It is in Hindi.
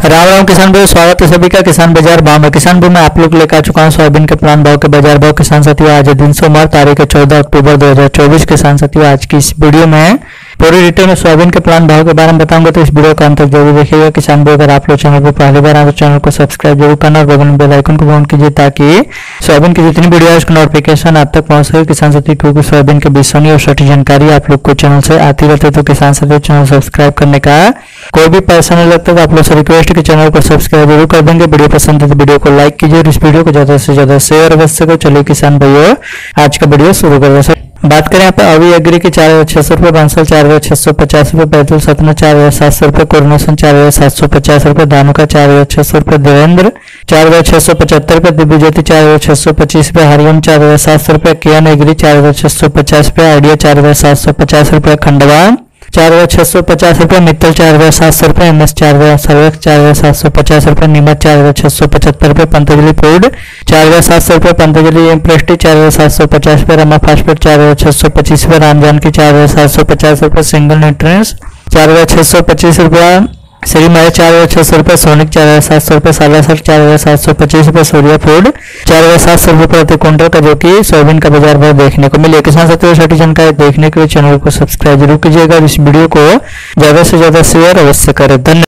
राम राम किसान भाई, स्वागत है सभी का किसान बाजार भाव में। किसान भाई मैं आप लोग लेकर आ चुका हूँ सोयाबीन के प्लान भाव के बाजार भाव। किसान साथियों आज है दिन सोमवार, तारीख है 14 अक्टूबर 2024। किसान साथियों आज की इस वीडियो में पूरी डिटेल में सोयाबीन के प्लान भाव के बारे में बताऊंगा, तो इस वीडियो का अंत तक जरूर देखिएगा। किसान भाई अगर आप लोग चैनल पर पहली बार आए तो चैनल को सब्सक्राइब जरूर करना और बगल में बेल आइकन को ऑन कीजिए ताकि सोयाबीन की जितनी वीडियो है उसका नोटिफिकेशन आप तक पहुंच सके। किसान साथियों क्योंकि सोयाबीन की विश्वसनीय और सटीक जानकारी आप लोग को चैनल से आती रहती है, तो किसान साथियों चैनल सब्सक्राइब करने का कोई भी पैसा नहीं लगता, तो आप लोग से रिक्वेस्ट है कि चैनल को सब्सक्राइब जरूर कर देंगे। वीडियो पसंद है तो वीडियो को लाइक कीजिए और इस वीडियो को ज्यादा से ज्यादा शेयर अवश्य करो। चलिए किसान भाइयों आज का वीडियो शुरू कर रहे हैं। बात करें यहाँ पे अभी एग्री के 4,600 रुपए, बांसल 4,650 रुपए, बैतूल सतना 4,700 रुपए, कोरोनेशन 4,750 रुपए, धानुका 4,600 रुपए, देवेंद्र 4,675 रुपए, दिव्य ज्योति 4,625 रुपए, हरिओम 4,700 रुपए, केएन एग्री 4,650 रुपए, आइडिया 4,750 रुपए, खंडवा 4,650 रुपए, मित्तल 4,700 रुपए, एमएस 4,750 रुपए, नीमच 4,675 रुपए, पतंजलि फूड 4,700 रुपए, पतंजलि प्रेस्टी 4,750 रुपए, रमा फास्टफूड 4,625 रुपए, राम जानकी 4,750 रुपए, सिंगल न्यूट्रिएंट्स 4,625 रुपया, श्री माया 4,600 रुपए, सोनिक 4,700 रुपए, सालासर 4,725 रुपए, सूर्या फूड 4,700 रुपए प्रति क्विंटल का जो कि सोयाबीन का बाजार भाव देखने को मिले। किसान साथियों छोटी जानकारी देखने के लिए चैनल को सब्सक्राइब जरूर कीजिएगा और इस वीडियो को ज्यादा से ज्यादा शेयर अवश्य करें। धन्यवाद।